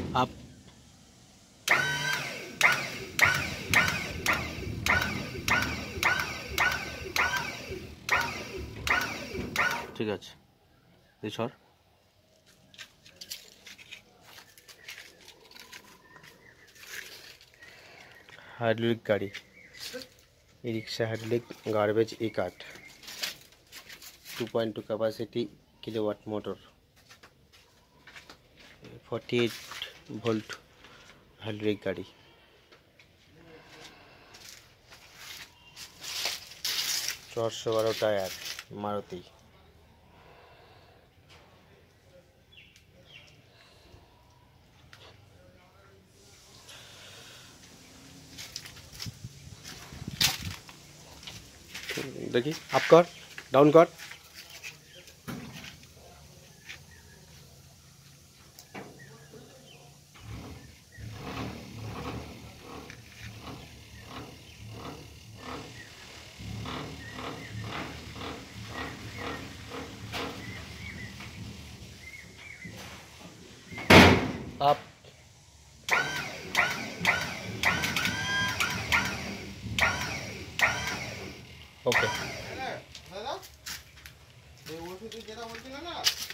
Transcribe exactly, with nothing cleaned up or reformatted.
आप ঠিক আছে এই সর हाइड्रोलिक गाड़ी e rickshaw hydraulic garbage e cart two point two capacity kilowatt motor forty eight volt hydraulic गाड़ी चारशो बारो टायर मारुति देखिए अप कर डाउन कर अप ओके